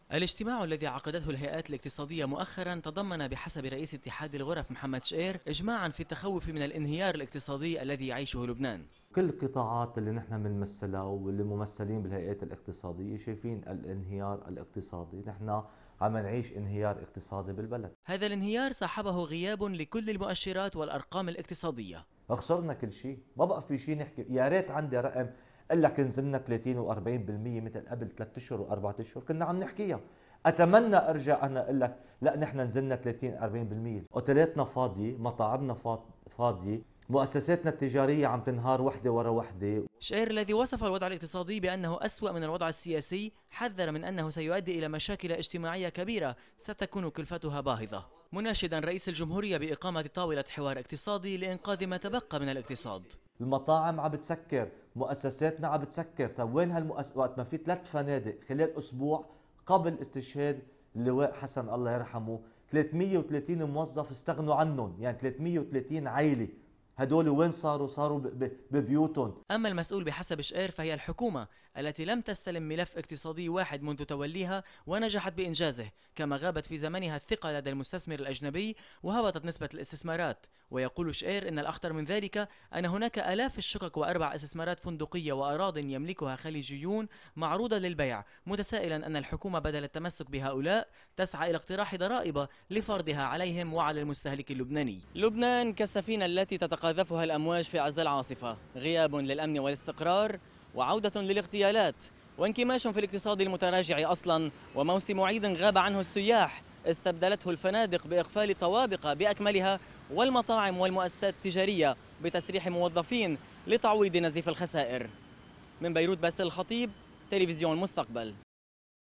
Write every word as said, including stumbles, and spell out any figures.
الاجتماع الذي عقدته الهيئات الاقتصادية مؤخرا تضمن بحسب رئيس اتحاد الغرف محمد شقير إجماعا في التخوف من الانهيار الاقتصادي الذي يعيشه لبنان. كل القطاعات اللي نحن بنمثلها واللي ممثلين بالهيئات الاقتصادية شايفين الانهيار الاقتصادي، نحن عم نعيش انهيار اقتصادي بالبلد. هذا الانهيار صاحبه غياب لكل المؤشرات والأرقام الاقتصادية. خسرنا كل شيء، ما بقى في شيء نحكي. يا ريت عندي رقم قال لك نزلنا ثلاثين وأربعين بالمية مثل قبل ثلاث اشهر واربع اشهر كنا عم نحكيها. اتمنى ارجع انا اقول لك لا نحن نزلنا ثلاثين أربعين بالمية، اوتيلاتنا فاضيه، مطاعمنا فاضيه، مؤسساتنا التجاريه عم تنهار وحده ورا وحده. شقير الذي وصف الوضع الاقتصادي بأنه أسوأ من الوضع السياسي حذر من أنه سيؤدي إلى مشاكل اجتماعية كبيرة ستكون كلفتها باهظة، مناشدا رئيس الجمهورية بإقامة طاولة حوار اقتصادي لإنقاذ ما تبقى من الاقتصاد. المطاعم عم بتسكر، مؤسساتنا عم بتسكر. طب وين هالمؤسسات وقت ما في ثلاث فنادق خلال اسبوع قبل استشهاد اللواء حسن الله يرحمه ثلاثمية وثلاثين موظف استغنوا عنهم، يعني ثلاثمية وثلاثين عائله هدول وين صاروا؟ صاروا ببيوتهم. أما المسؤول بحسب شقير فهي الحكومة التي لم تستلم ملف اقتصادي واحد منذ توليها ونجحت بإنجازه، كما غابت في زمنها الثقة لدى المستثمر الأجنبي وهبطت نسبة الاستثمارات. ويقول شقير إن الأخطر من ذلك أن هناك آلاف الشقق وأربع استثمارات فندقية وأراضٍ يملكها خليجيون معروضة للبيع، متسائلا أن الحكومة بدل التمسك بهؤلاء تسعى إلى اقتراح ضرائب لفرضها عليهم وعلى المستهلك اللبناني. لبنان كالسفينة التي تتقاذفها الأمواج في عز العاصفة، غياب للأمن والاستقرار وعودة للاغتيالات وانكماش في الاقتصاد المتراجع أصلا، وموسم عيد غاب عنه السياح استبدلته الفنادق بإقفال طوابق بأكملها والمطاعم والمؤسسات التجارية بتسريح موظفين لتعويض نزيف الخسائر. من بيروت باسل الخطيب، تلفزيون مستقبل.